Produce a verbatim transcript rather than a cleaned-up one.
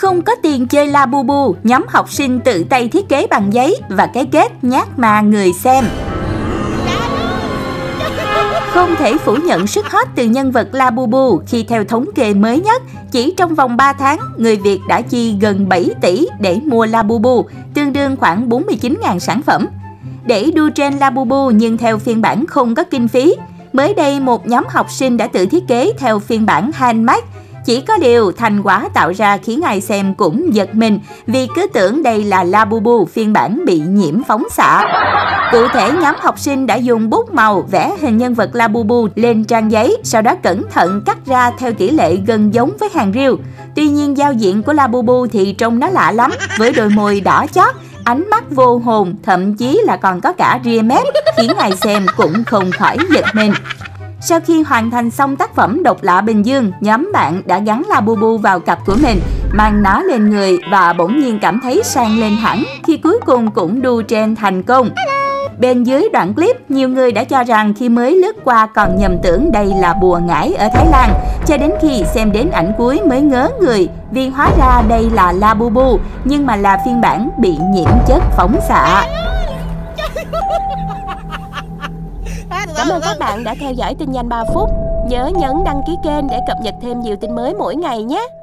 Không có tiền chơi Labubu, nhóm học sinh tự tay thiết kế bằng giấy và cái kết nhát mà người xem. Không thể phủ nhận sức hot từ nhân vật Labubu khi theo thống kê mới nhất, chỉ trong vòng ba tháng, người Việt đã chi gần bảy tỷ để mua Labubu, tương đương khoảng bốn mươi chín nghìn sản phẩm. Để đua trên Labubu nhưng theo phiên bản không có kinh phí, mới đây một nhóm học sinh đã tự thiết kế theo phiên bản handmade. Chỉ có điều, thành quả tạo ra khiến ai xem cũng giật mình vì cứ tưởng đây là Labubu phiên bản bị nhiễm phóng xạ. Cụ thể, nhóm học sinh đã dùng bút màu vẽ hình nhân vật Labubu lên trang giấy, sau đó cẩn thận cắt ra theo tỷ lệ gần giống với hàng real. Tuy nhiên, giao diện của Labubu thì trông nó lạ lắm, với đôi môi đỏ chót, ánh mắt vô hồn, thậm chí là còn có cả ria mép, khiến ai xem cũng không khỏi giật mình. Sau khi hoàn thành xong tác phẩm Độc lạ Bình Dương, nhóm bạn đã gắn Labubu vào cặp của mình, mang nó lên người và bỗng nhiên cảm thấy sang lên hẳn khi cuối cùng cũng đu trend thành công. Bên dưới đoạn clip, nhiều người đã cho rằng khi mới lướt qua còn nhầm tưởng đây là bùa ngải ở Thái Lan, cho đến khi xem đến ảnh cuối mới ngớ người vì hóa ra đây là Labubu nhưng mà là phiên bản bị nhiễm chất phóng xạ. Cảm ơn các bạn đã theo dõi tin nhanh ba phút. Nhớ nhấn đăng ký kênh để cập nhật thêm nhiều tin mới mỗi ngày nhé.